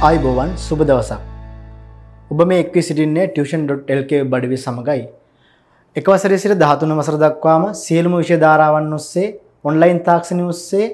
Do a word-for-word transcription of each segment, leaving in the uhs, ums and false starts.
ආයිබෝවන් සුබ දවසක්. ඔබ මේ එක්වී සිටින්නේ tuition dot l k web අඩවිය සමගයි. එක වසරේ සිට දහතුන් වසර දක්වාම සියලුම විෂය ධාරාවන් ඔස්සේ ඔන්ලයින් තාක්ෂණය ඔස්සේ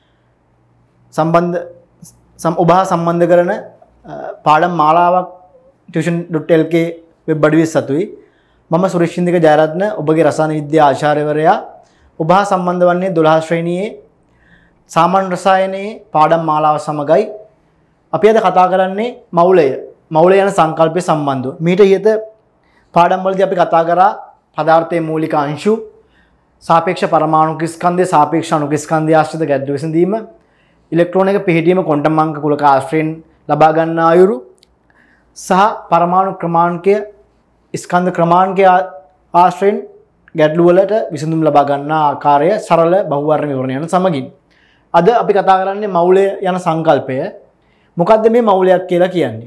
සම්බන්ධ ඔබ හා සම්බන්ධ කරන පාඩම් මාලාවක් tuition dot l k web අඩවිය සතුයි. මම සුරේෂ්චන්ද්‍රික ජයරත්න ඔබගේ රසායන විද්‍යා ආචාර්යවරයා. ඔබ හා සම්බන්ධ වන්නේ දොළහ ශ්‍රේණියේ සාමාන්‍ය රසායනයේ පාඩම් මාලාව සමගයි. අපි අද කතා කරන්නේ මෞලය. මෞලය යන සංකල්පය සම්බන්ධව. මීට ඉහත පාඩම් වලදී අපි කතා කරා පදාර්ථයේ මූලික අංශු, සාපේක්ෂ පරමාණු ස්කන්ධය, සාපේක්ෂ අණු ස්කන්ධය ආශ්‍රිත ගැටළු විසඳීම, ඉලෙක්ට්‍රෝන එක පිහිටීම, ක්වොන්ටම් අංක කුලක ආශ්‍රයෙන් ලබා ගන්නා අයුරු සහ පරමාණු ක්‍රමාංකය, ස්කන්ධ ක්‍රමාංකය ආශ්‍රයෙන් ගැටළු වලට විසඳුම් ලබා ගන්නා ආකාරය සරල බහුවර්ණ විවරණ යන සමගින්. අද අපි කතා කරන්නේ මෞලය යන සංකල්පය. මොකද්ද මේ මෞලයක් කියලා කියන්නේ?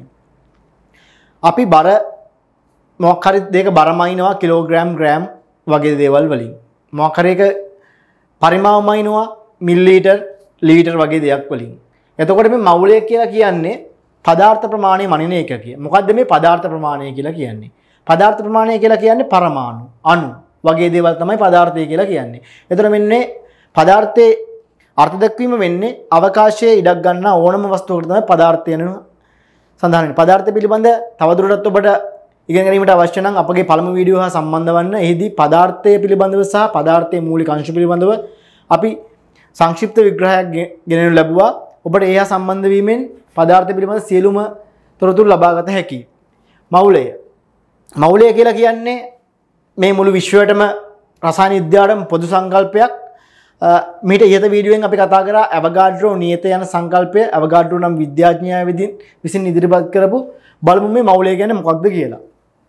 අපි බර මොකක් හරි දෙයක බරමයින්නවා කිලෝග්‍රෑම් ග්‍රෑම් වගේ දේවල් වලින්. මොකක් හරි එක පරිමාවමයින්නවා මිලිලීටර් ලීටර් වගේ දෙයක් වලින්. එතකොට මේ මෞලය කියලා කියන්නේ පදාර්ථ ප්‍රමාණය මනින එක කිය. මොකද්ද මේ පදාර්ථ ප්‍රමාණය කියලා කියන්නේ? පදාර්ථ ප්‍රමාණය කියලා කියන්නේ පරමාණු, අණු වගේ දේවල් තමයි පදාර්ථය කියලා කියන්නේ. එතකොට මෙන්නේ පදාර්ථයේ අර්ථ දක්වීම වෙන්නේ අවකාශයේ ඉඩක් ගන්න ඕනම වස්තුවකට තමයි පදාර්ථය යන සඳහන් වෙන්නේ. පදාර්ථ පිළිබඳ තවදුරටත් ඔබට ඉගෙන ගැනීමට අවශ්‍ය නම් අපගේ පළමු වීඩියෝ හා සම්බන්ධ වන්න. එහිදී පදාර්ථය පිළිබඳව සහ පදාර්ථයේ මූලික අංශ පිළිබඳව අපි සංක්ෂිප්ත විග්‍රහයක් ගෙනනු ලැබුවා. ඔබට ඒ හා සම්බන්ධ වීමෙන් පදාර්ථ පිළිබඳ සියලුම තොරතුරු ලබා ගත හැකියි. මෞලය. මෞලය කියලා කියන්නේ මේ මුළු විශ්වයටම රසායන විද්‍යාවටම පොදු සංකල්පයක්. මීට ඉහත වීඩියෝෙන් අපි කතා කරා අවගාඩ්‍රෝ නියත යන සංකල්පය. අවගාඩ්‍රෝ නම් විද්‍යාඥයා විසින් ඉදිරිපත් කරපු බලමු මේ මෞලය කියන්නේ මොකක්ද කියලා.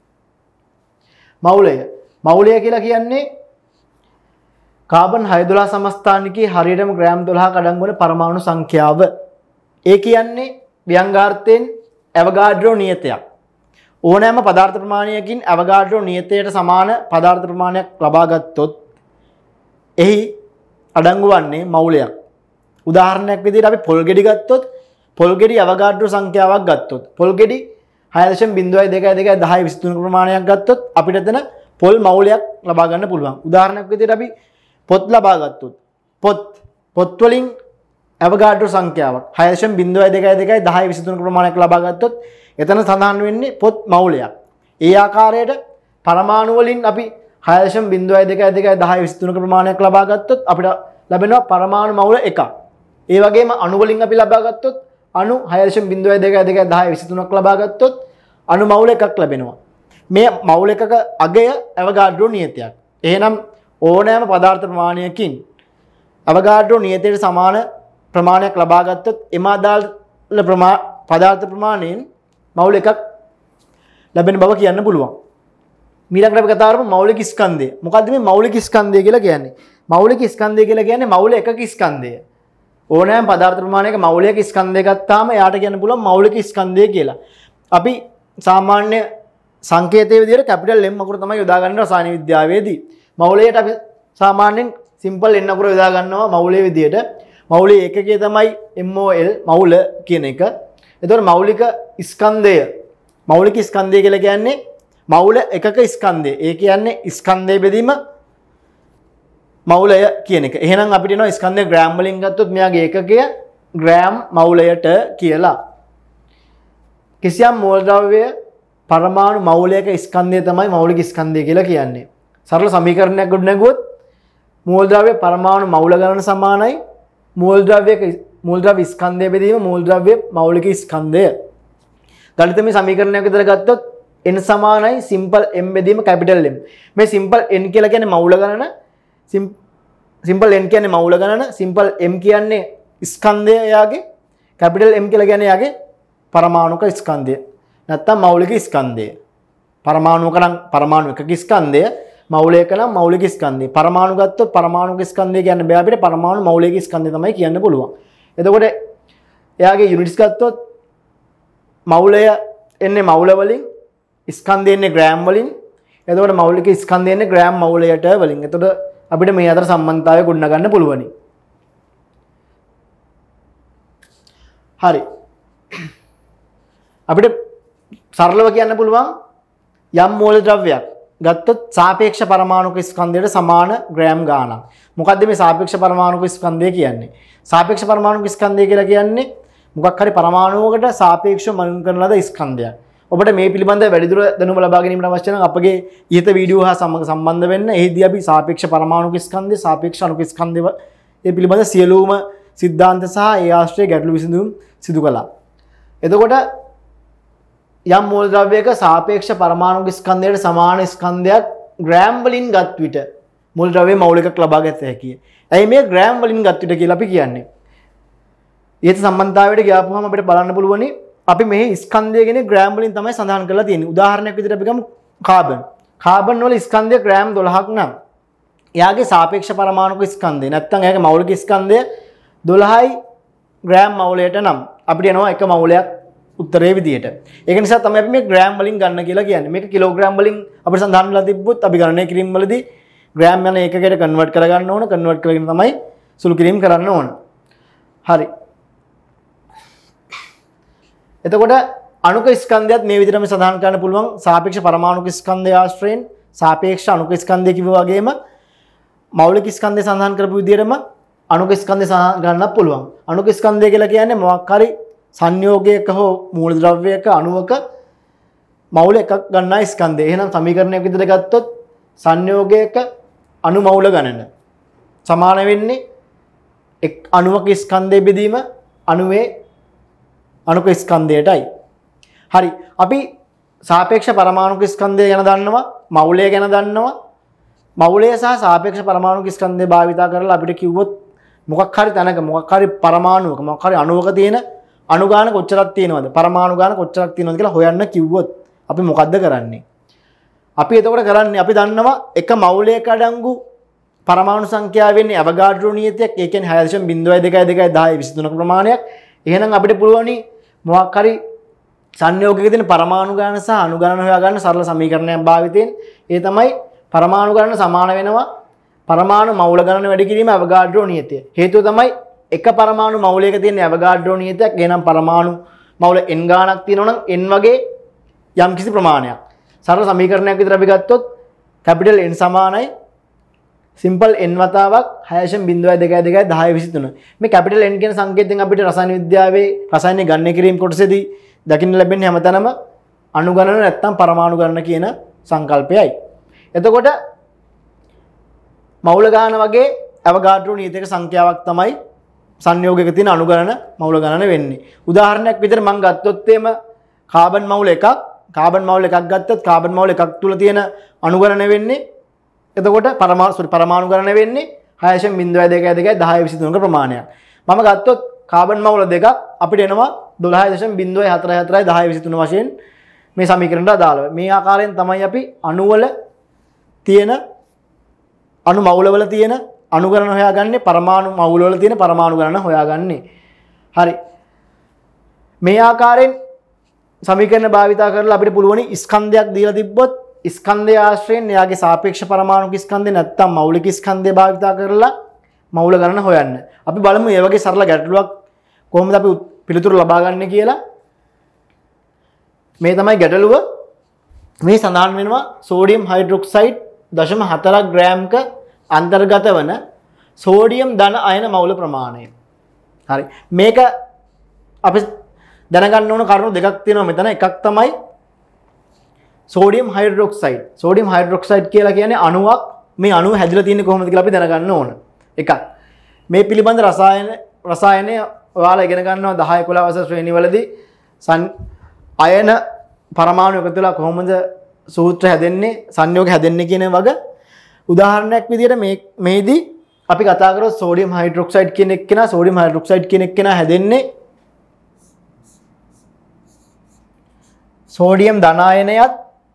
මෞලය. මෞලය කියලා කියන්නේ කාබන් හය දොළහ සමස්ථානිකයේ හරියටම ග්‍රෑම් දොළහක අඩංගු වන පරමාණු සංඛ්‍යාව. ඒ කියන්නේ ව්‍යංගාර්ථයෙන් අවගාඩ්‍රෝ නියතයක්. ඕනෑම පදාර්ථ ප්‍රමාණයකින් අවගාඩ්‍රෝ නියතයට සමාන පදාර්ථ ප්‍රමාණයක් ලබා ගත්තොත් එහි අඩංගු වන්නේ මෞලයක්. උදාහරණයක් විදිහට අපි පොල් ගෙඩි ගත්තොත් පොල් ගෙඩි අවගාඩ්‍රෝ සංඛ්‍යාවක් ගත්තොත් පොල් ගෙඩි හය දශම බිංදුවයි දෙකයි දෙකයි දහය විසි තුන ප්‍රමාණයක් ගත්තොත් අපිට එතන පොල් මෞලයක් ලබා ගන්න පුළුවන්. උදාහරණයක් විදිහට අපි පොත් ලබා ගත්තොත් පොත් පොත් වලින් අවගාඩ්‍රෝ සංඛ්‍යාවක් හය දශම බිංදුවයි දෙකයි දෙකයි දහය විසි තුන ප්‍රමාණයක් ලබා ගත්තොත් එතන සඳහන් වෙන්නේ පොත් මෞලයක්. ඒ ආකාරයට පරමාණු වලින් අපි හය දශම බිංදුවයි දෙකයි දෙකයි දහය විසි තුන ප්‍රමාණයක් ලබා ගත්තොත් අපිට ලැබෙනවා පරමාණු මෞල එකක්. ඒ වගේම අණු වලින් අපි ලබා ගත්තොත් අණු හය දශම බිංදුවයි දෙකයි දෙකයි දහය විසි තුනක් ලබා ගත්තොත් අණු මෞල එකක් ලැබෙනවා. මේ මෞල එකක අගය අවගාඩ්‍රෝ නියතයක්. එහෙනම් ඕනෑම පදාර්ථ ප්‍රමාණයකින් අවගාඩ්‍රෝ නියතයට සමාන ප්‍රමාණයක් ලබා ගත්තොත් එම අදාළ පදාර්ථ ප්‍රමාණයෙන් මෞල එකක් ලැබෙන බව කියන්න පුළුවන්. ඊළඟට අපි කතා කරමු මෞලික ස්කන්ධය. මොකද්ද මේ මෞලික ස්කන්ධය කියලා කියන්නේ? මෞලික ස්කන්ධය කියලා කියන්නේ මෞල එකක ස්කන්ධය. ඕනෑම පදාර්ථ ප්‍රමාණයක මෞලික ස්කන්ධය ගත්තාම එයාට කියන්න පුළුවන් මෞලික ස්කන්ධය කියලා. අපි සාමාන්‍ය සංකේතයේ විදිහට කැපිටල් M අකුර තමයි යොදා ගන්න රසායන විද්‍යාවේදී. මෞලයට අපි සාමාන්‍යයෙන් සිම්පල් N අකුර යොදා ගන්නවා මෞලයේ විදිහට. මෞලයේ ඒකකය තමයි mol මෞල කියන එක. එතකොට මෞලික ස්කන්ධය මෞලික ස්කන්ධය කියලා කියන්නේ මෞල එකක ස්කන්ධය. ඒ කියන්නේ ස්කන්ධය බෙදීම මෞලය කියන එක. එහෙනම් අපිට එනවා ස්කන්ධය ග්‍රෑම් වලින් ගත්තොත් මෙයාගේ ඒකකය ග්‍රෑම් මෞලයට කියලා. කිසියම් මෝල් ද්‍රව්‍ය පරමාණු මෞලයක ස්කන්ධය තමයි මෞලික ස්කන්ධය කියලා කියන්නේ. සරල සමීකරණයක් ගොඩනගුවොත් මෝල් ද්‍රව්‍ය පරමාණු මෞල ගණන සමානයි මෝල් ද්‍රව්‍යක මූල ද්‍රව්‍ය ස්කන්ධය බෙදීම මූල ද්‍රව්‍ය මෞලික ස්කන්ධය. ගණිතමය සමීකරණයක් විතර ගත්තොත් n සමානයි සිම්පල් m බෙදීම කැපිටල් M. මේ සිම්පල් n කියලා කියන්නේ මෞල ගණන, සිම්පල් n කියන්නේ මෞල ගණන, සිම්පල් m කියන්නේ ස්කන්ධය යාගේ, කැපිටල් M කියලා කියන්නේ යාගේ පරමාණුක ස්කන්ධය. නැත්තම් මෞලික ස්කන්ධය. පරමාණුක නම් පරමාණු එකක ස්කන්ධය, මෞලයක නම් මෞලික ස්කන්ධය. පරමාණු ගත්තොත් පරමාණුක ස්කන්ධය කියන්නේ බෑ අපිට පරමාණු මෞලික ස්කන්ධය තමයි කියන්න පුළුවන්. එතකොට එයාගේ යුනිට්ස් ගත්තොත් මෞලය එන්නේ මෞල වලින්, ස්කන්ධය එන්නේ ග්‍රෑම් වලින්. එතකොට මෞලික ස්කන්ධය එන්නේ ග්‍රෑම් මෞලයට වලින්. එතකොට අපිට මේ අතර සම්බන්ධතාවය ගොඩනගන්න පුළුවනි. හරි. අපිට සරලව කියන්න පුළුවන් යම් මූල ද්‍රව්‍යයක් ගත්තොත් සාපේක්ෂ පරමාණුක ස්කන්ධයට සමාන ග්‍රෑම් ගාණක්. මොකද්ද මේ සාපේක්ෂ පරමාණුක ස්කන්ධය කියන්නේ? සාපේක්ෂ පරමාණුක ස්කන්ධය කියලා කියන්නේ මොකක් හරි පරමාණුවකට සාපේක්ෂව මනින් කරන ලද ස්කන්ධයක්. ඔබට මේ පිළිබඳව වැඩිදුර දැනුම ලබා ගැනීමට අවශ්‍ය නම් අපගේ ඊට වීඩියෝ හා සම්බන්ධ වෙන්න. එහිදී අපි සාපේක්ෂ පරමාණුක ස්කන්ධය, සාපේක්ෂ අණුක ස්කන්ධය ඒ පිළිබඳ සියලුම සිද්ධාන්ත සහ ඒ ආශ්‍රය ගැටළු විසඳුම් සිදු කළා. එතකොට යම් මූල ද්‍රව්‍යයක සාපේක්ෂ පරමාණුක ස්කන්ධයට සමාන ස්කන්ධයක් ග්‍රෑම් වලින් ගත් විට මූල ද්‍රව්‍යයේ මෞලිකයක් ලබා ගත හැකියි. ඇයි මේ ග්‍රෑම් වලින් ගත් විට කියලා අපි කියන්නේ? ඊට සම්බන්ධතාවයට ගියාපුවම අපිට බලන්න පුළුවනි අපි මේ ස්කන්ධය ගැන ග්‍රෑම් වලින් තමයි සඳහන් කරලා තියෙන්නේ. උදාහරණයක් විදිහට අපි ගමු කාබන්. කාබන් වල ස්කන්ධය ග්‍රෑම් දොළහක් නම් එයාගේ සාපේක්ෂ පරමාණුක ස්කන්ධය නැත්නම් එයාගේ මෞලික ස්කන්ධය දොළහයි ග්‍රෑම් මෞලයට නම් අපිට එනවා එක මෞලයක් උත්තරේ විදියට. ඒක නිසා තමයි අපි මේ ග්‍රෑම් වලින් ගන්න කියලා කියන්නේ. මේක කිලෝග්‍රෑම් වලින් අපිට සඳහන් වෙලා තිබ්බොත් අපි ගණනය කිරීම වලදී ග්‍රෑම් යන ඒකකයට කන්වර්ට් කරගන්න ඕන. කන්වර්ට් කරගෙන තමයි සුළු කිරීම කරන්න ඕන. හරි. එතකොට අණුක ස්කන්ධයත් මේ විදිහටම සඳහන් කරන්න පුළුවන්. සාපේක්ෂ පරමාණුක ස්කන්ධය ආශ්‍රයෙන් සාපේක්ෂ අණුක ස්කන්ධය කිව්වා වගේම මෞලික ස්කන්ධය සඳහන් කරපු විදිහටම අණුක ස්කන්ධය සඳහන් කරන්නත් පුළුවන්. අණුක ස්කන්ධය කියලා කියන්නේ මොකක් හරි සංයෝගයක හෝ මූල ද්‍රව්‍යයක අණුවක මෞල එකක් ගන්නා ස්කන්ධය. එහෙනම් සමීකරණයක් විදිහට ගත්තොත් සංයෝගයක අණු මෞල ගණන සමාන වෙන්නේ එක් අණුවක ස්කන්ධය බෙදීම අණුවේ අණුක ස්කන්ධයටයි. හරි. අපි සාපේක්ෂ පරමාණුක ස්කන්ධය ගැන දන්නවා, මෞලය ගැන දන්නවා. මෞලය සහ සාපේක්ෂ පරමාණුක ස්කන්ධය භාවිතා කරලා අපිට කිව්වොත් මොකක් හරි තැනක මොකක් හරි පරමාණුවක මොකක් හරි අණුවක තියෙන අණු ගාන කොච්චරක් තියෙනවද? පරමාණු ගාන කොච්චරක් තියෙනවද කියලා හොයන්න කිව්වොත් අපි මොකද්ද කරන්නේ? අපි එතකොට කරන්නේ අපි දන්නවා එක මෞලයක අඩංගු පරමාණු සංඛ්‍යාව වෙන්නේ අවගාඩ්‍රෝ නියතියක්. ඒ කියන්නේ හය දශම බිංදුවයි දෙකයි දෙකයි දහය විසිතුනක ප්‍රමාණයක්. එහෙනම් අපිට පුළුවනි මොකක් හරි සංයෝගයක තියෙන පරමාණු ගාන සහ අණු ගාන හොයාගන්න සරල සමීකරණයක් භාවිතයෙන්. ඒ තමයි පරමාණු ගාන සමාන වෙනවා පරමාණු මෞල ගණන වැඩි කිරීම අවගාඩ්‍රෝ නියතිය. හේතුව තමයි එක පරමාණු මෞලයක තියෙන අවගාඩ්‍රෝ නියතියක්. එහෙනම් පරමාණු මෞල n ගාණක් තියෙනවා නම් n වගේ යම් කිසි ප්‍රමාණයක්. සරල සමීකරණයක් විතර අපි ගත්තොත් කැපිටල් N සමානයි සිම්පල් n වතාවක් හය දශම බිංදුවයි දෙකයි දෙකයි දහය විසිතුන. මේ කැපිටල් N කියන සංකේතයෙන් අපිට රසායන විද්‍යාවේ රසායන ගණනය කිරීම කොටසේදී දකින්න ලැබෙන්නේ හැමතැනම අණු ගණන නැත්නම් පරමාණු ගණන කියන සංකල්පයයි. එතකොට මෞල ගාන වගේ අවගාඩ්‍රෝ නියතියක සංඛ්‍යාවක් තමයි සංයෝගයක තියෙන අණු ගණන මෞල ගණන වෙන්නේ. උදාහරණයක් විදිහට මම ගත්තොත් එම කාබන් මෞල එකක් කාබන් මෞල එකක් ගත්තොත් කාබන් මෞල එකක් තුල තියෙන අණු ගණන වෙන්නේ එතකොට පරමාණු සෝරි පරමාණු ගණන වෙන්නේ හය දශම බිංදුවයි දෙකයි දෙකයි දහය විසිතුනක ප්‍රමාණයක්. මම ගත්තොත් කාබන් මෞල දෙකක් අපිට එනවා දොළහ දශම බිංදුවයි හතරයි හතරයි දහය විසිතුන වශයෙන් මේ සමීකරණයට අදාළව. මේ ආකාරයෙන් තමයි අපි අණු වල තියෙන අණු මෞල වල තියෙන අණු ගණන හොයාගන්නේ පරමාණු මෞල වල තියෙන පරමාණු ගණන හොයාගන්නේ. හරි. මේ ආකාරයෙන් සමීකරණ භාවිතා කරලා අපිට පුළුවනි ස්කන්ධයක් දීලා තිබ්බොත් ස්කන්ධය ආශ්‍රයෙන් එයාගේ සාපේක්ෂ පරමාණුක ස්කන්ධය නැත්නම් මෞලික ස්කන්ධය භාවිතා කරලා මෞල ගණන හොයන්න. අපි බලමු මේ වගේ සරල ගැටලුවක් කොහොමද අපි පිළිතුරු ලබා ගන්න කියලා. මේ තමයි ගැටලුව. මේ සඳහන් වෙනවා සෝඩියම් හයිඩ්‍රොක්සයිඩ් දශම හතරක් ග්‍රෑම්ක අන්තර්ගත වන සෝඩියම් ධන අයන මෞල ප්‍රමාණය. හරි. මේක අපි දැනගන්න ඕන කරුණු දෙකක් තියෙනවා මෙතන. එකක් තමයි සෝඩියම් හයිඩ්‍රොක්සයිඩ්. සෝඩියම් හයිඩ්‍රොක්සයිඩ් කියලා කියන්නේ අණුවක්. මේ අණුව හැදිලා තියෙන්නේ කොහොමද කියලා අපි දැනගන්න ඕන. එකක්. මේ පිළිබඳ රසායන රසායනය ඔයාලා ඉගෙන ගන්නවා දහය එකොළහ වසර ශ්‍රේණිවලදී අයන පරමාණු එකතු වෙලා කොහොමද සූත්‍ර හැදෙන්නේ සංයෝග හැදෙන්නේ කියන වගේ උදාහරණයක් විදිහට මේ මේදී අපි කතා කරොත් සෝඩියම් හයිඩ්‍රොක්සයිඩ් කියන එක්කෙනා සෝඩියම් හයිඩ්‍රොක්සයිඩ් කියන එක්කෙනා හැදෙන්නේ සෝඩියම් ධනායනයත්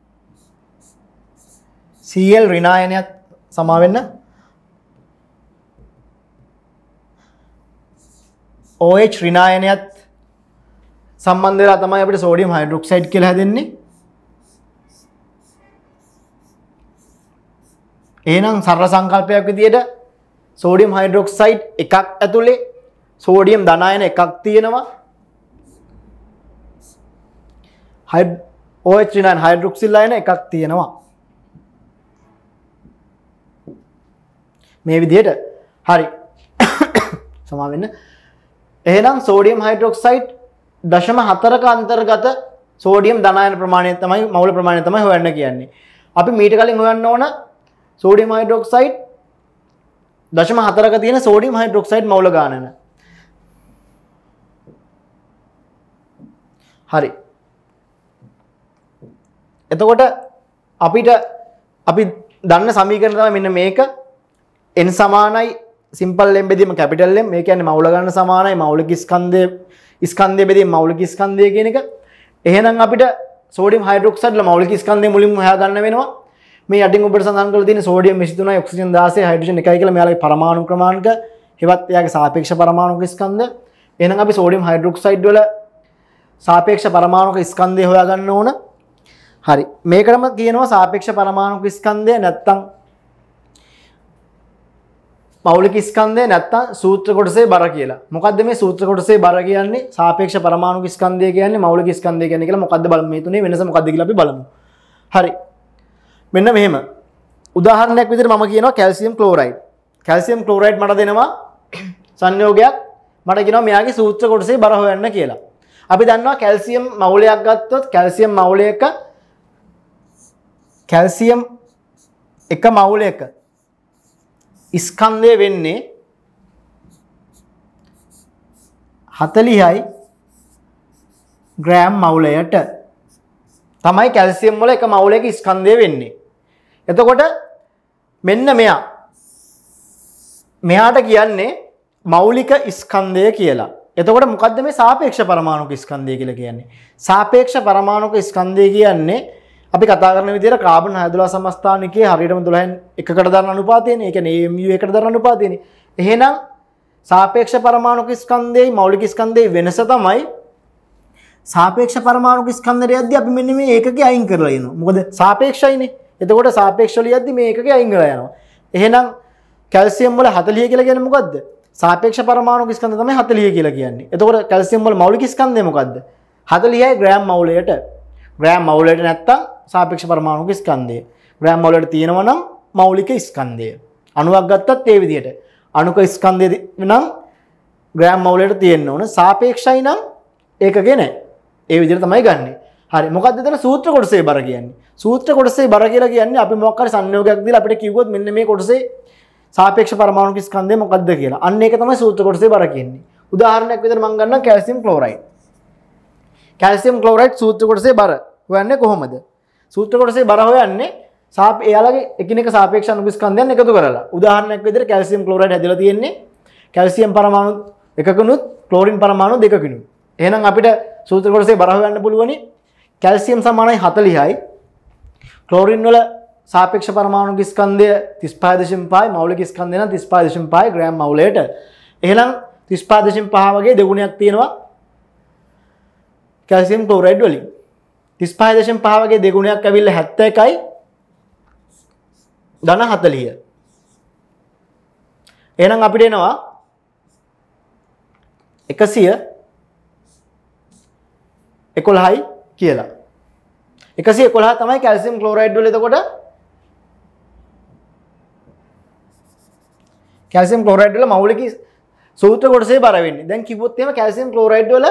Cl ඍණායනයත් සමා වෙන්න OH ඍණායනයත් සම්බන්ධ වෙලා තමයි අපිට සෝඩියම් හයිඩ්‍රොක්සයිඩ් කියලා හැදෙන්නේ. එහෙනම් සරල සංකල්පයක් විදියට සෝඩියම් හයිඩ්‍රොක්සයිඩ් එකක් ඇතුලේ සෝඩියම් ධනායන එකක් තියෙනවා. O H nine hydroxyl අයන එකක් තියෙනවා. මේ විදිහට හරි. සමා වෙන්න. එහෙනම් සෝඩියම් හයිඩ්‍රොක්සයිඩ් දශම හතරක අන්තර්ගත සෝඩියම් ධනායන ප්‍රමාණය තමයි මවුල ප්‍රමාණය තමයි හොයන්න කියන්නේ. අපි මීට කලින් හොයන්න ඕන සෝඩියම් හයිඩ්‍රොක්සයිඩ් දශම හතරක තියෙන සෝඩියම් හයිඩ්‍රොක්සයිඩ් මවුල ගානන. හරි. එතකොට අපිට අපි දන්න සමීකරණ තමයි මෙන්න මේක. n සමානයි සිම්පල් m බෙදීම කැපිටල් M. මේ කියන්නේ මවුල ගන්න සමානයි මෞලික ස්කන්ධය ස්කන්ධය බෙදීම මෞලික ස්කන්ධය කියන එක. එහෙනම් අපිට සෝඩියම් හයිඩ්‍රොක්සයිඩ් ල මෞලික ස්කන්ධය මුලින්ම හොයා ගන්න වෙනවා. මේ යටින් ඔබට සඳහන් කරලා තියෙන සෝඩියම් විසි තුනයි ඔක්සිජන් දාසයයි හයිඩ්‍රජන් එකයි කියලා මෙයාලගේ පරමාණු ක්‍රමාංක හෙවත් එයාගේ සාපේක්ෂ පරමාණුක ස්කන්ධ. එහෙනම් අපි සෝඩියම් හයිඩ්‍රොක්සයිඩ් වල සාපේක්ෂ පරමාණුක ස්කන්ධය හොයා ගන්න ඕන. හරි. මේකටම කියනවා සාපේක්ෂ පරමාණුක ස්කන්ධය නැත්තම් මෞලික ස්කන්ධය නැත්තම් සූත්‍ර කොටසේ බර කියලා. මොකද්ද මේ සූත්‍ර කොටසේ බර කියන්නේ? සාපේක්ෂ පරමාණුක ස්කන්ධය කියන්නේ මෞලික ස්කන්ධය කියන්නේ කියලා මොකද්ද බලමු. මේ තුනේ වෙනස මොකද්ද කියලා අපි බලමු. හරි. මෙන්න මෙහෙම. උදාහරණයක් විදිහට මම කියනවා කැල්සියම් ක්ලෝරයිඩ්. කැල්සියම් ක්ලෝරයිඩ් මට දෙනවා සංයෝගයක්. මට කියනවා මෙයාගේ සූත්‍ර කොටසේ බර හොයන්න කියලා. අපි දන්නවා කැල්සියම් මවුලයක් ගත්තොත් කැල්සියම් මවුලයක කැල්සියම් එක මවුලයක ස්කන්ධය වෙන්නේ හතළිහයි ග්‍රෑම් මවුලයට තමයි කැල්සියම් වල එක මවුලයක ස්කන්ධය වෙන්නේ. එතකොට මෙන්න මෙයා මෙයාට කියන්නේ මෞලික ස්කන්ධය කියලා. එතකොට මොකද්ද මේ සාපේක්ෂ පරමාණුක ස්කන්ධය කියලා කියන්නේ? සාපේක්ෂ පරමාණුක ස්කන්ධය කියන්නේ අපි කතා කරන විදිහට කාබන් හය දොළහ සමස්ථානිකයේ හරියටම දොළහෙන් එකකට දරන අනුපාතයනේ. ඒ කියන්නේ A M U එකට දරන අනුපාතයනේ. එහෙනම් සාපේක්ෂ පරමාණුක ස්කන්ධයයි මෞලික ස්කන්ධයයි වෙනස තමයි සාපේක්ෂ පරමාණුක ස්කන්ධයේදී අපි මෙන්න මේ ඒකකේ අයින් කරලා යනවා. මොකද සාපේක්ෂයිනේ. එතකොට සාපේක්ෂවල යද්දි මේ ඒකකේ අයින් කරලා යනවා. එහෙනම් කැල්සියම් වල හතළිහ කියලා කියන්නේ මොකද්ද? සාපේක්ෂ පරමාණුක ස්කන්ධ තමයි හතළිහ කියලා කියන්නේ. එතකොට කැල්සියම් වල මෞලික ස්කන්ධය මොකද්ද? හතළිහයි ග්‍රෑම් මවුලයට. ග්‍රෑම් මවුලයට නැත්තම් සාපේක්ෂ පරමාණුක ස්කන්ධය. ග්‍රෑම් මවුලයට තියෙනවා නම් මෞලික ස්කන්ධය. අණුවක් ගත්තත් ඒ විදිහට. අණුක ස්කන්ධය නම් ග්‍රෑම් මවුලයට තියෙන්න ඕන. සාපේක්ෂයි නම් ඒකගේ නැහැ. ඒ විදිහට තමයි ගන්නෙ. හරි. මොකද්ද එතන සූත්‍ර කොටසේ බර කියන්නේ? සූත්‍ර කොටසේ බර කියලා කියන්නේ අපි මොකක් හරි සංයෝගයක් දීලා අපිට කිව්වොත් මෙන්න මේ කොටසේ සාපේක්ෂ පරමාණුක ස්කන්ධය මොකද්ද කියලා. අන්න ඒක තමයි සූත්‍ර කොටසේ බර කියන්නේ. උදාහරණයක් විදිහට මම ගන්නවා කැල්සියම් ක්ලෝරයිඩ්. කැල්සියම් ක්ලෝරයිඩ් සූත්‍ර කොටසේ බර හොයන්නේ කොහොමද? සූත්‍ර කොටසේ බර හොයන්නේ සාප එයාලගේ එකිනෙක සාපේක්ෂ අණු ස්කන්ධයන් එකතු කරලා. උදාහරණයක් විදිහට කැල්සියම් ක්ලෝරයිඩ් හැදලා තියෙන්නේ කැල්සියම් පරමාණු එකකුනුත් ක්ලෝරින් පරමාණු දෙකකුනුත්. එහෙනම් අපිට සූත්‍ර කොටසේ බර හොයන්න පුළුවනි කැල්සියම් සමානයි හතළිහයි ක්ලෝරින් වල සාපේක්ෂ පරමාණුක ස්කන්ධය තිස් පහ දශමික පහයි මෞලික ස්කන්ධය නම් තිස් පහ දශමික පහයි ග්‍රෑම් මවුලයට. එහෙනම් තිස් පහ දශමික පහ වගේ දෙගුණයක් තියෙනවා කැල්සියම් ක්ලෝරයිඩ් වලින්. තිස් පහ දශමික පහ වගේ දෙගුණයක් ඇවිල්ලා හැත්තෑ එකයි ධන හතළිහ. එහෙනම් අපිට එනවා එකසිය එකොළහයි කියලා. එකසිය එකොළහ තමයි කැල්සියම් ක්ලෝරයිඩ් වල. එතකොට කැල්සියම් ක්ලෝරයිඩ් වල මෞලික සූත්‍ර කොටසේ බර වෙන්නේ. දැන් කිව්වොත් එහෙම කැල්සියම් ක්ලෝරයිඩ් වල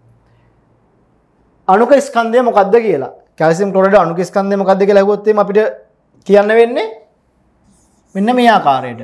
අණුක ස්කන්ධය මොකද්ද කියලා. කැල්සියම් ක්ලෝරයිඩ් අණුක ස්කන්ධය මොකද්ද කියලා අහුවොත් එහෙම අපිට කියන්න වෙන්නේ මෙන්න මේ ආකාරයට.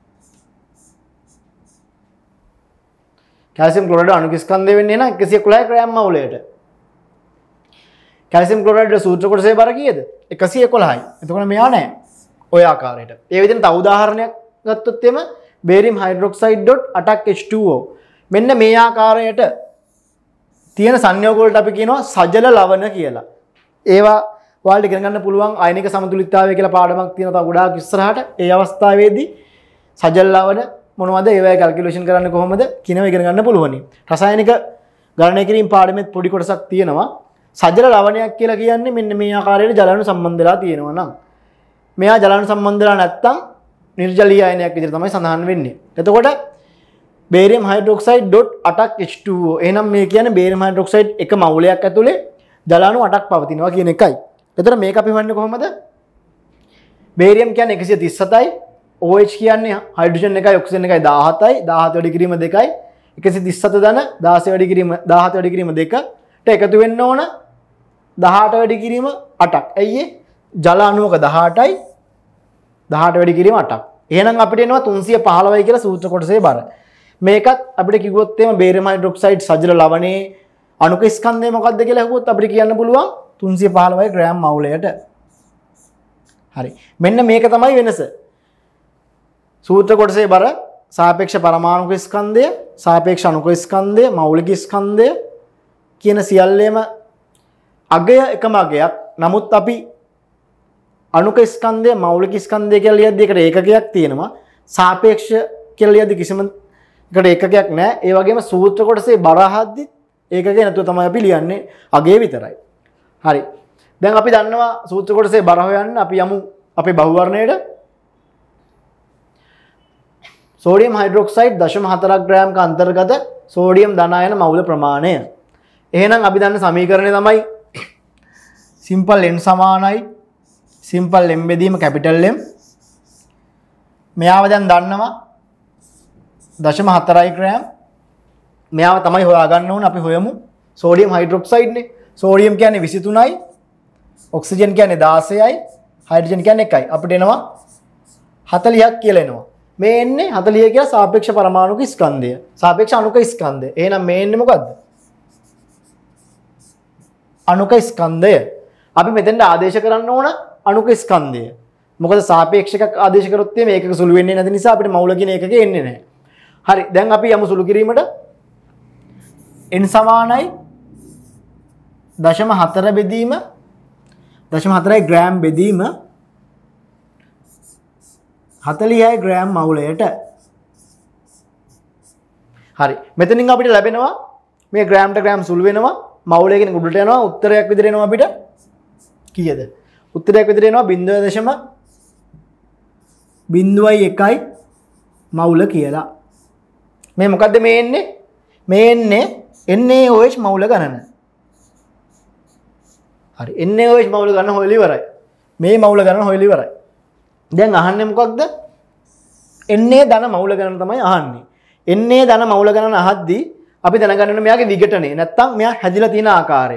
කැල්සියම් ක්ලෝරයිඩ් අණුක ස්කන්ධය වෙන්නේ නම් එකසිය එකොළහයි ග්‍රෑම් මවුලයට. කැල්සියම් ක්ලෝරයිඩ් සූත්‍ර කොටසේ බර කීයද? එකසිය එකොළහයි. එතකොට මෙයා නෑ. ඔය ආකාරයට. ඒ විදිහට තව උදාහරණයක් ගත්තොත් එම බේරියම් හයිඩ්‍රොක්සයිඩ් ඩොට් අටක් H two O. මෙන්න මේ ආකාරයට තියෙන සංයෝග වලට අපි කියනවා සජල ලවණ කියලා. ඒවා ඔයාලට ඉගෙන ගන්න පුළුවන් අයනික සමතුලිතතාවය කියලා පාඩමක් තියෙනවා තව ගොඩාක් ඉස්සරහට. ඒ අවස්ථාවේදී සජල ලවණ මොනවද ඒවා කැල්කියුලේෂන් කරන්නේ කොහොමද කියනවා ඉගෙන ගන්න පුළුවනි. රසායනික ගණනය කිරීම පාඩමෙත් පොඩි කොටසක් තියෙනවා. සජල ලවණයක් කියලා කියන්නේ මෙන්න මේ ආකාරයට ජලාණු සම්බන්ධ වෙලා තියෙනවා නම් මෙයා ජලාණු සම්බන්ධ වෙලා නැත්තම් නිර්ජලීය අයනයක් විදිහට තමයි සඳහන් වෙන්නේ. එතකොට බේරියම් හයිඩ්‍රොක්සයිඩ් ඩොට් අටක් H two O. එහෙනම් මේ කියන්නේ බේරියම් හයිඩ්‍රොක්සයිඩ් එක මවුලයක් ඇතුලේ ජල අණු අටක් පවතිනවා කියන එකයි. එතකොට මේක අපි හොයන්නේ කොහොමද? බේරියම් කියන්නේ එකසිය තිස් සතයි, O H කියන්නේ හයිඩ්‍රජන් එකයි ඔක්සිජන් එකයි දාහතයි, දාහත වැඩි කිරීම දෙකයි, එකසිය තිස් සත ධන දාහය වැඩි කිරීම දාහත වැඩි කිරීම දෙකට එකතු වෙන්න ඕන දහඅට වැඩි කිරීම අටක්. ඇයි ඒ? ජල අණුවක දහඅටයි දහඅට වැඩි කිරීම අටක්. එහෙනම් අපිට එනවා තුන්සිය පහළොවයි කියලා සූත්‍ර කොටසේ බර. මේකත් අපිට කිව්වොත් එම බේරියම් හයිඩ්‍රොක්සයිඩ් සජල ලවණේ අණුක ස්කන්ධය මොකක්ද කියලා අහුවොත් අපිට කියන්න පුළුවන් තුන්සිය පහළොවයි ග්‍රෑම් මවුලයට. හරි. මෙන්න මේක තමයි වෙනස. සූත්‍ර කොටසේ බර සාපේක්ෂ පරමාණුක ස්කන්ධය, සාපේක්ෂ අණුක ස්කන්ධය, මෞලික ස්කන්ධය කියන සියල්ලේම අගය එකම අගයක්. නමුත් අපි අණුක ස්කන්ධය, මෞලික ස්කන්ධය කියලා ලියද්දී එකට ඒකකයක් තියෙනවා. සාපේක්ෂ කියලා ලියද්දී කිසිම එකට ඒකකයක් නැහැ. ඒ වගේම සූත්‍ර කොටසේ බර අහද්දි ඒකකේ නැතුව තමයි අපි ලියන්නේ අගය විතරයි. හරි. දැන් අපි දන්නවා සූත්‍ර කොටසේ බර හොයන්න අපි යමු අපේ බහුවර්ණයට. සෝඩියම් හයිඩ්‍රොක්සයිඩ් දශම හතරක් ග්‍රෑම් ක අන්තර්ගත සෝඩියම් ධනායන මවුල ප්‍රමාණය. එහෙනම් අපි දන්න සමීකරණය තමයි සිම්පල් n සමානයි සිම්පල් m බෙදීම කැපිටල් M. මෙයාව දැන් දන්නවා දශම හතරයි ග්‍රෑම්. මෙයාව තමයි හොයාගන්න ඕන. අපි හොයමු සෝඩියම් හයිඩ්‍රොක්සයිඩ් නේ. සෝඩියම් කියන්නේ විසි තුනයි, ඔක්සිජන් කියන්නේ දාසයයි, හයිඩ්‍රජන් කියන්නේ එකයි. අපිට එනවා හතළිහක් කියලා එනවා. මේ එන්නේ හතළිහ කියලා සාපේක්ෂ පරමාණුක ස්කන්ධය, සාපේක්ෂ අණුක ස්කන්ධය. එහෙනම් මේ එන්නේ මොකද්ද? අණුක ස්කන්ධය. අපි මෙතෙන්ට ආදේශ කරන්න ඕන අණුක ස්කන්ධය. මොකද සාපේක්ෂක ආදේශ කරොත් මේකක සුළු වෙන්නේ නැති නිසා අපිට මවුල කියන එකක එන්නේ නැහැ. හරි. දැන් අපි යමු සුළු කිරීමට. n සමානයි දශම හතර බෙදීම දශම හතරයි ග්‍රෑම් බෙදීම හතළිහයි ග්‍රෑම් මවුලයට. හරි. මෙතනින් අපිට ලැබෙනවා මේ ග්‍රෑම්ට ග්‍රෑම් සුළු වෙනවා, මවුලය කියන උඩට යනවා, උත්තරයක් විදිහට එනවා අපිට කීයද? උත්තරයක් විදිහට එනවා zero point zero එකයි මවුල කියලා. මේ මොකද්ද මේ එන්නේ? මේ එන්නේ N A O H මවුල ගණන. හරි. N A O H මවුල ගණන හොයලා ඉවරයි. මේ මවුල ගණන හොයලා ඉවරයි. දැන් අහන්නේ මොකක්ද? N A ධන මවුල ගණන තමයි අහන්නේ. N A ධන මවුල ගණන අහද්දී අපි දැනගන්න ඕනේ මෙයාගේ විඝටනය. නැත්තම් මෙයා හැදිලා තියෙන ආකාරය.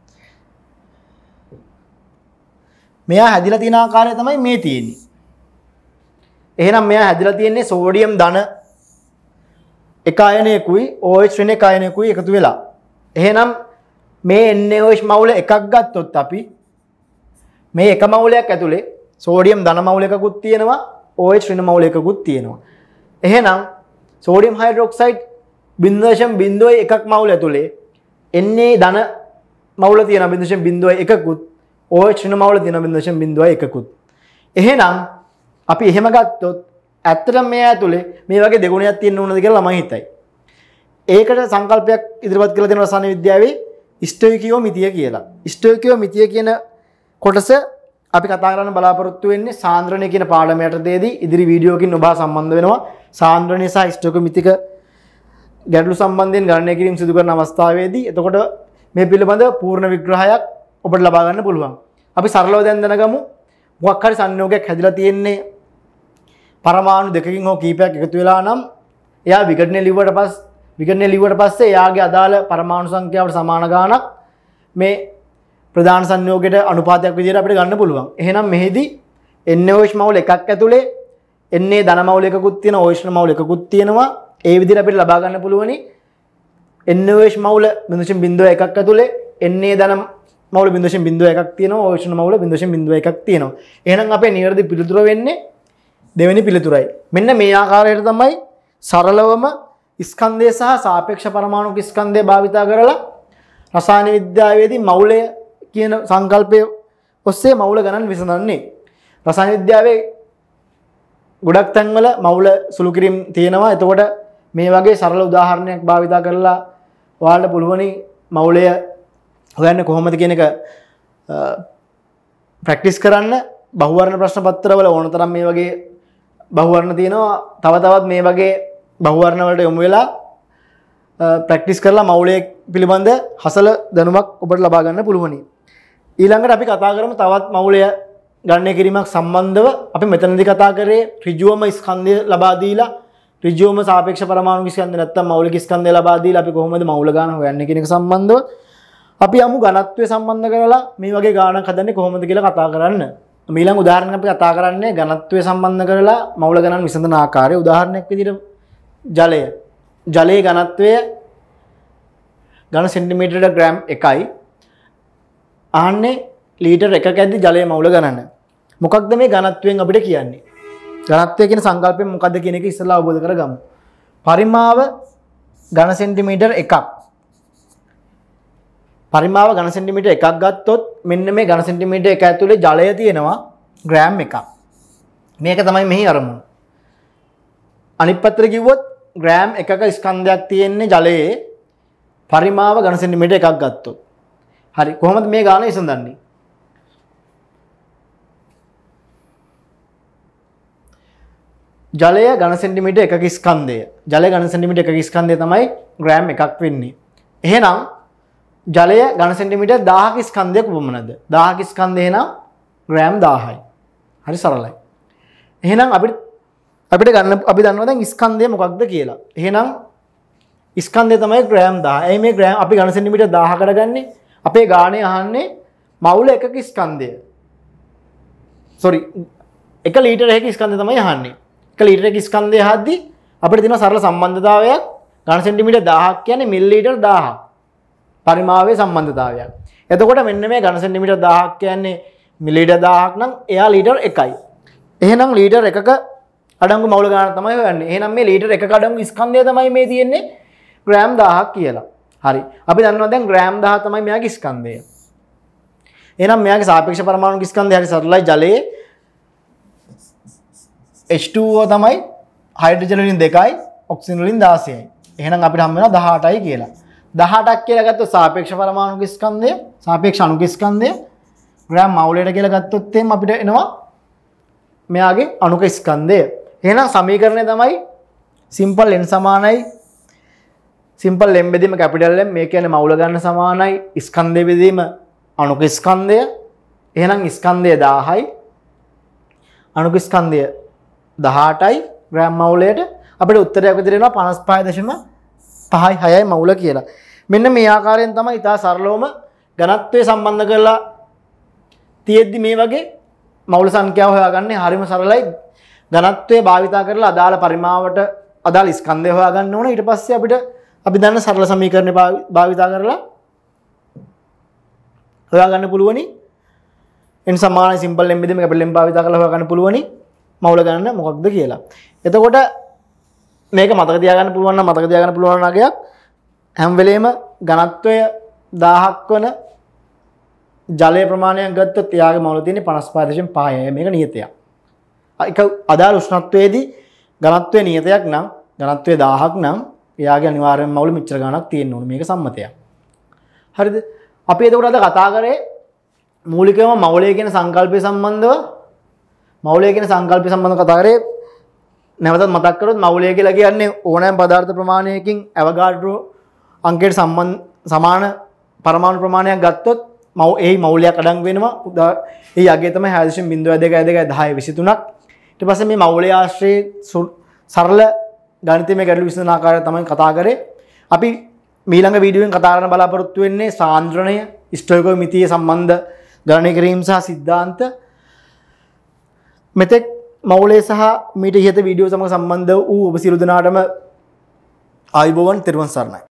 මෙයා හැදිලා තියෙන ආකාරය තමයි මේ තියෙන්නේ. එහෙනම් මෙයා හැදිලා තියෙන්නේ සෝඩියම් ධන එක අයනයකුයි O H ඍණ එක අයනයකුයි එකතු වෙලා. එහෙනම් මේ N A O H මවුල එකක් ගත්තොත් අපි මේ එක මවුලයක් ඇතුලේ සෝඩියම් ධන මවුල එකකුත් තියෙනවා, O H ඍණ මවුල එකකුත් තියෙනවා. එහෙනම් sodium hydroxide zero point zero එකක් මවුල ඇතුලේ Na ධන මවුල තියෙන zero point zero එකකුත්, O H ඍණ මවුල තියෙන zero point zero එකකුත්. එහෙනම් අපි එහෙම ගත්තොත් ඇත්තටම මේ ඇතුලේ මේ වගේ දෙගුණයක් තියෙන්න ඕනද කියලා ළමයි හිතයි. ඒකට සංකල්පයක් ඉදිරිපත් කරලා දෙනවා රසායන විද්‍යාවේ ස්ටොයිකියෝමිතිය කියලා. ස්ටොයිකියෝමිතිය කියන කොටස අපි කතා කරන්න බලාපොරොත්තු වෙන්නේ සාන්ද්‍රණය කියන පාඩම යටතේදී ඉදිරි වීඩියෝකින් ඔබ සම්බන්ධ වෙනවා. සාන්ද්‍රණය සහ ස්ටොයිකියෝමිතික ගැටලු සම්බන්ධයෙන් ගණනය කිරීම සිදු කරන අවස්ථාවේදී එතකොට මේ පිළිබඳ පූර්ණ විග්‍රහයක් ඔබට ලබා ගන්න පුළුවන්. අපි සරලව දැන් දැනගමු මොකක් හරි සංයෝගයක් හැදිලා තියෙන්නේ පරමාණු දෙකකින් හෝ කීපයක් එකතු වෙලා නම් එයා විඝටනය ලිව්වට පස්සේ විඝටනය ලිව්වට පස්සේ එයාගේ අදාළ පරමාණු සංඛ්‍යාවට සමාන ගාණක් මේ ප්‍රධාන සංයෝගයට අනුපාතයක් විදිහට අපිට ගන්න පුළුවන්. එහෙනම් මෙහිදී N A O H මවුල එකක් ඇතුලේ Na ධන මවුල එකකුත් තියෙනවා, O H මවුල එකකුත් තියෙනවා. ඒ විදිහට අපිට ලබා ගන්න පුළුවනි N A O H මවුල zero point zero එකක් ඇතුලේ Na ධන මවුල zero point zero එකක් තියෙනවා, O H මවුල zero point zero එකක් තියෙනවා. එහෙනම් අපේ නිවැරදි පිළිතුර වෙන්නේ දෙවෙනි පිළිතුරයි. මෙන්න මේ ආකාරයට තමයි සරලවම ස්කන්ධය සහ සාපේක්ෂ පරමාණුක ස්කන්ධය භාවිතා කරලා රසායන විද්‍යාවේදී මවුලය කියන සංකල්පය ඔස්සේ මවුල ගණන් විසඳන්නේ. රසායන විද්‍යාවේ ගොඩක් තැන්වල මවුල සුළු කිරීම තියෙනවා. එතකොට මේ වගේ සරල උදාහරණයක් භාවිතා කරලා ඔයාලට පුළුවනි මවුලය හොයන්නේ කොහොමද කියන එක ප්‍රැක්ටිස් කරන්න. බහුවර්ණ ප්‍රශ්න පත්‍රවල ඕන තරම් මේ වගේ බහුවර්ණ තියෙනවා. තව තවත් මේ වගේ බහුවර්ණ වලට යොමු වෙලා ප්‍රැක්ටිස් කරලා මවුලය පිළිබඳ හසල දැනුමක් ඔබට ලබා ගන්න පුළුවනි. ඊළඟට අපි කතා කරමු තවත් මවුලය ගණනය කිරීමක් සම්බන්ධව. අපි මෙතනදී කතා කරේ ඍජුවම ස්කන්ධය ලබා දීලා ඍජුවම සාපේක්ෂ පරමාණු ස්කන්ධය නැත්නම් මෞලික ස්කන්ධය ලබා දීලා අපි කොහොමද මවුල ගාන හොයන්නේ කියන එක සම්බන්ධව අපි යමු ඝනත්වය සම්බන්ධ කරලා මේ වගේ ගානක් හදන්නේ කොහොමද කියලා කතා කරන්න. ඊළඟ උදාහරණයක් අපි කතා කරන්නේ ඝනත්වය සම්බන්ධ කරලා මවුල ගණන් විසඳන ආකාරය. උදාහරණයක් විදිහට ජලය. ජලයේ ඝනත්වය ඝන සෙන්ටිමීටරයට ග්‍රෑම් එකයි. අහන්නේ ලීටර් එකක ඇද්දි ජලයේ මවුල ගණන. මොකක්ද මේ ඝනත්වයෙන් අපිට කියන්නේ? ඝනත්වය කියන සංකල්පය මොකක්ද කියන එක ඉස්සෙල්ලා අවබෝධ කරගමු. පරිමාව ඝන සෙන්ටිමීටර් එකක්. පරිමාව ඝන සෙන්ටිමීටර් එකක් ගත්තොත් මෙන්න මේ ඝන සෙන්ටිමීටර් එක ඇතුලේ ජලය තියෙනවා ග්‍රෑම් එකක්. මේක තමයි මෙහි අරමුණ. අනිත් පැත්තට කිව්වොත් ග්‍රෑම් එකක ස්කන්ධයක් තියෙන්නේ ජලයේ පරිමාව ඝන සෙන්ටිමීටර් එකක් ගත්තොත්. හරි කොහොමද මේ ගාන විසඳන්නේ? ජලය ඝන සෙන්ටිමීටර් එකක ස්කන්ධය. ජලය ඝන සෙන්ටිමීටර් එකක ස්කන්ධය තමයි ග්‍රෑම් එකක් වෙන්නේ. එහෙනම් ජලය ඝන සෙන්ටිමීටර් දහයක ස්කන්ධයක උපමනද? දහයක ස්කන්ධය එහෙනම් ග්‍රෑම් දහයයි. හරි සරලයි. එහෙනම් අපිට අපිට ගන්න අපි දන්නවා දැන් ස්කන්ධය මොකක්ද කියලා. එහෙනම් ස්කන්ධය තමයි ග්‍රෑම් දහය. එයි මේ ග්‍රෑම් අපි ඝන සෙන්ටිමීටර් දහයකට ගන්නේ. අපේ ගානේ අහන්නේ මවුල එකක ස්කන්ධය. sorry එක ලීටර එකක ස්කන්ධය තමයි අහන්නේ. එක ලීටර එකක ස්කන්ධය අහද්දි අපිට තියෙන සරල සම්බන්ධතාවයක් ඝන සෙන්ටිමීටර් දහයක් කියන්නේ මිලිලීටර් දහයක්. පරිමාවයේ සම්බන්ධතාවයක්. එතකොට මෙන්න මේ ඝන සෙන්ටිමීටර් දහයක් කියන්නේ මිලිලීටර් දහයක් නම් එයා ලීටර් එකයි. එහෙනම් ලීටර් එකක අඩංගු මවුල ගාන තමයි හොයන්නේ. එහෙනම් මේ ලීටර් එකක අඩංගු ස්කන්ධය තමයි මේ තියෙන්නේ ග්‍රෑම් දහයක් කියලා. හරි. අපි දන්නවා දැන් ග්‍රෑම් දහය තමයි මෙයාගේ ස්කන්ධය. එහෙනම් මෙයාගේ සාපේක්ෂ පරමාණු ස්කන්ධය හරි සරලයි ජලයේ H two O තමයි හයිඩ්‍රජන් වලින් දෙකයි ඔක්සිජන් වලින් දාසයයි. එහෙනම් අපිට හම් වෙනවා දහඅටයි කියලා. දහඅටක් කියලා ගත්තොත් සාපේක්ෂ පරමාණු ස්කන්ධය සාපේක්ෂ අණු ස්කන්ධය ග්‍රෑම් මවුලයට කියලා ගත්තොත් එම් අපිට එනවා මෙයාගේ අණුක ස්කන්ධය. එහෙනම් සමීකරණය තමයි සිම්පල් n සමානයි සිම්පල් m බෙදීම කැපිටල් M මේ කියන්නේ මවුල ගන්න සමානයි ස්කන්ධය බෙදීම අණුක ස්කන්ධය. එහෙනම් ස්කන්ධය දහයයි අණුක ස්කන්ධය දහඅටයි ග්‍රෑම් මවුලයට අපිට උත්තරයක් විදිහට එනවා පනස් පහ දශම පහයි හයයි මවුල කියලා. මෙන්න මේ ආකාරයෙන් තමයි ඉතා සරලවම ඝනත්වය සම්බන්ධ කරලා තියෙද්දි මේ වගේ මවුල සංඛ්‍යාව හොයාගන්නේ හරිම සරලයි. ඝනත්වය භාවිතා කරලා අදාළ පරිමාවට අදාළ ස්කන්ධය හොයාගන්න ඕන. ඊට පස්සේ අපිට අපි දන්න සරල සමීකරණ භාවිතා කරලා හොයාගන්න පුළුවනි. n සමානයි සිම්පල් m බෙදීම කැපිටල් M භාවිතා කරලා හොයාගන්න පුළුවනි මවුල ගණන මොකක්ද කියලා. එතකොට මේක මතක තියාගන්න පුළුවන් නම් මතක තියාගන්න පුළුවන් නගයක් හැම වෙලේම ඝනත්වය දහයක් වන ජලයේ ප්‍රමාණයක් ගත්තොත් එයාගේ මවුල තියෙන්නේ පනස් පහ දශම පහයි. මේක නියතයක්. ඒක අදාළ උෂ්ණත්වයේදී ඝනත්වයේ නියතයක් නම් ඝනත්වයේ දහයක් නම් එයාගේ අනිවාර්යයෙන්ම මවුල මෙච්චර ගණක් තියෙන්න ඕනේ. මේක සම්මතයක්. හරිද? අපි එතකොට අද කතා කරේ මූලිකවම මවුලය කියන සංකල්පය සම්බන්ධව මවුලය කියන සංකල්පය සම්බන්ධව කතා කරේ. නැවතත් මතක් කරොත් මවුලය කියලා කියන්නේ ඕනෑම පදාර්ථ ප්‍රමාණයකින් ඇවගාඩ්‍රෝ අංකයට සම්බන්ධ සමාන පරමාණු ප්‍රමාණයක් ගත්තොත් මව් එහි මවුලයක් අඩංගු වෙනවා. ඒ යගේ තමයි හය දශම බිංදුව දෙක දෙක දහය විසිතුනක්. ඊට පස්සේ මේ මවුලය ආශ්‍රයේ සරල ගණිතමය ගැටළු විසඳන ආකාරය තමයි කතා කරේ. අපි ඊළඟ වීඩියෝෙන් කතා කරන්න බලාපොරොත්තු වෙන්නේ සාන්ද්‍රණය, ස්ටොයිකෝමිතිය සම්බන්ධ ගණනය කිරීම සහ සිද්ධාන්ත. මෙතෙක් මවුලය සහ මීට ඉහත වීඩියෝ සමග සම්බන්ධ වූ ඔබ සියලු දෙනාටම ආයුබෝවන් තෙරුවන් සරණයි.